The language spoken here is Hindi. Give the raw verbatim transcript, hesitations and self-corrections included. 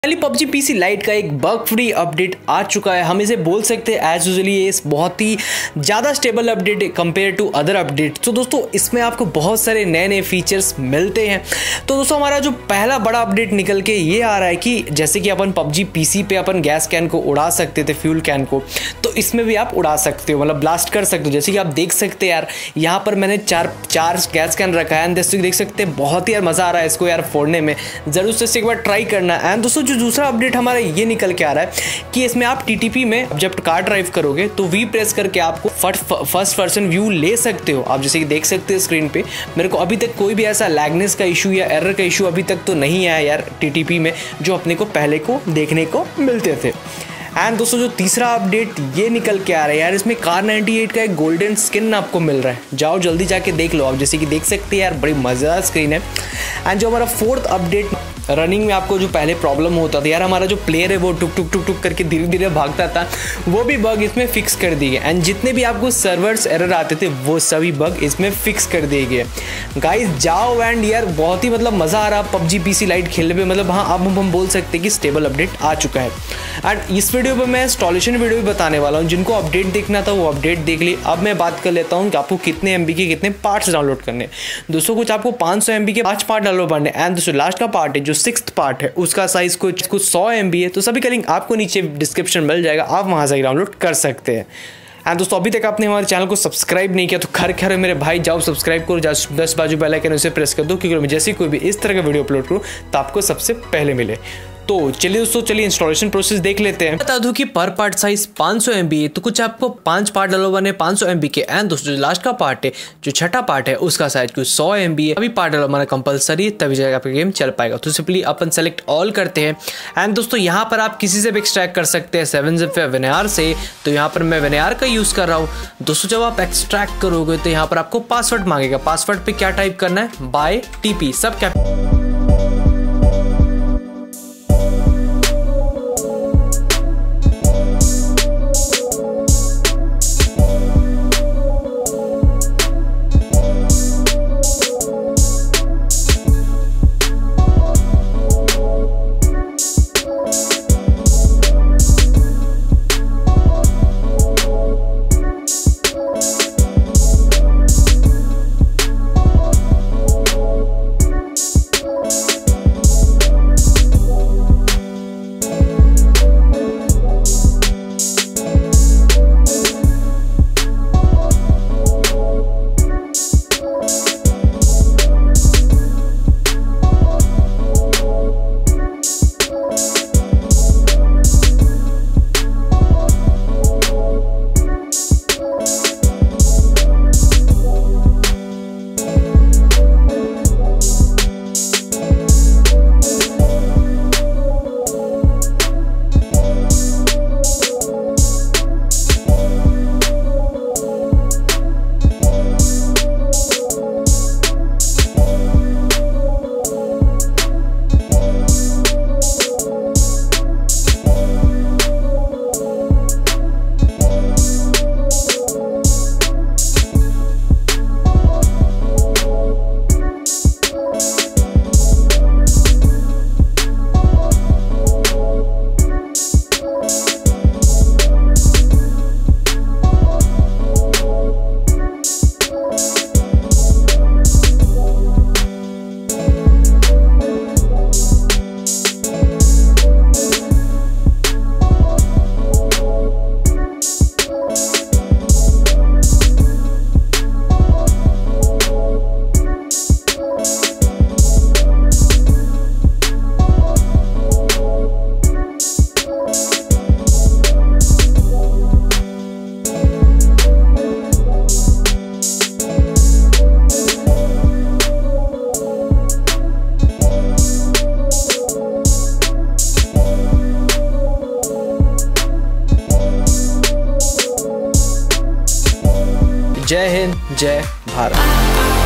फाइनली पबजी पीसी लाइट का एक बग फ्री अपडेट आ चुका है। हम इसे बोल सकते हैं एज यूजुअली ये बहुत ही ज़्यादा stable update compare to other update. तो दोस्तों इसमें आपको बहुत सारे नए नए फीचर्स मिलते हैं। तो दोस्तों हमारा जो पहला बड़ा अपडेट निकल के ये आ रहा है कि जैसे कि अपन पबजी पीसी पे अपन गैस कैन को उड़ा सकते थे, फ्यूल कैन को, तो इसमें भी आप उड़ा सकते हो, मतलब ब्लास्ट कर सकते हो। जैसे कि आप देख सकते हैं यार, यहाँ पर मैंने चार चार गैस कैन रखा है एंड दोस्तों देख सकते हैं बहुत ही यार मज़ा आ रहा है इसको यार फोड़ने में। ज़रूर से एक बार ट्राई करना। एंड दोस्तों जो दूसरा अपडेट हमारा ये निकल के आ रहा है कि इसमें आप टीटीपी में जब कार ड्राइव करोगे तो वी प्रेस करके आपको फर्स्ट पर्सन व्यू ले सकते हो। आप जैसे कि देख सकते हैं स्क्रीन पे, मेरे को अभी तक कोई भी ऐसा लैगनेस का इशू या एरर का इशू अभी तक तो नहीं आया यार टीटीपी में, जो अपने को पहले को देखने को मिलते थे। एंड दोस्तों जो तीसरा अपडेट ये निकल के आ रहा है यार, इसमें कार अट्ठानवे का एक गोल्डन स्किन आपको मिल रहा है। जाओ जल्दी जाके देख लो। आप जैसे कि देख सकते हैं यार बड़ी मज़ेदार स्क्रीन है। एंड जो हमारा फोर्थ अपडेट, रनिंग में आपको जो पहले प्रॉब्लम होता था यार, हमारा जो प्लेयर है वो टुक टुक टुक टुक करके धीरे धीरे भागता था, वो भी बग इसमें फिक्स कर दिए गए। एंड जितने भी आपको सर्वर्स एरर आते थे वो सभी बग इसमें फिक्स कर दिए गए। गाइस जाओ एंड यार बहुत ही मतलब मज़ा आ रहा पबजी पीसी लाइट खेलने पे। मतलब हाँ अब हम बोल सकते हैं कि स्टेबल अपडेट आ चुका है। एंड इस वीडियो पे मैं इंस्टॉलेशन वीडियो भी बताने वाला हूँ। जिनको अपडेट देखना था वो अपडेट देख ली। अब मैं बात कर लेता हूँ कि आपको कितने एम बी के कितने पार्ट्स डाउनलोड करने। दोस्तों कुछ आपको पाँच सौ एम बी के पाँच पार्ट डाउनलोड करने। एंड दोस्तों लास्ट का पार्ट है जो सिक्स्थ पार्ट है, उसका साइज कुछ कुछ सौ एम बी है। तो सभी का लिंक आपको नीचे डिस्क्रिप्शन मिल जाएगा, आप वहाँ से डाउनलोड कर सकते हैं। एंड दोस्तों अभी तक आपने हमारे चैनल को सब्सक्राइब नहीं किया तो खैर खैर मेरे भाई जाओ सब्सक्राइब करो, दस बाजू बेल आइकन उसे प्रेस कर दो, क्योंकि मैं जैसे कोई भी इस तरह का वीडियो अपलोड करूँ तो आपको सबसे पहले मिले। तो चलिए दोस्तों चलिए इंस्टॉलेशन प्रोसेस देख लेते हैं। बता दूं कि पर पार्ट साइज पाँच सौ एम बी है, तो कुछ आपको पांच पार्ट डाउनलोड है पाँच सौ एम बी के। एंड दोस्तों जो लास्ट का पार्ट है, जो छठा पार्ट है, उसका साइज कुछ सौ एम बी है। अभी पार्ट डाउनलोड कंपलसरी है, तभी जाएगा आपका गेम चल पाएगा। तो सिंपली अपन सेलेक्ट ऑल करते हैं। एंड दोस्तों यहाँ पर आप किसी से भी एक्सट्रैक्ट कर सकते हैं, सेवन जिप या विनयार से। तो यहाँ पर मैं विनयार का यूज कर रहा हूँ। दोस्तों जब आप एक्सट्रैक्ट करोगे तो यहाँ पर आपको पासवर्ड मांगेगा। पासवर्ड पे क्या टाइप करना है, बाय टीपी, सब क्या जय हिंद, जय भारत।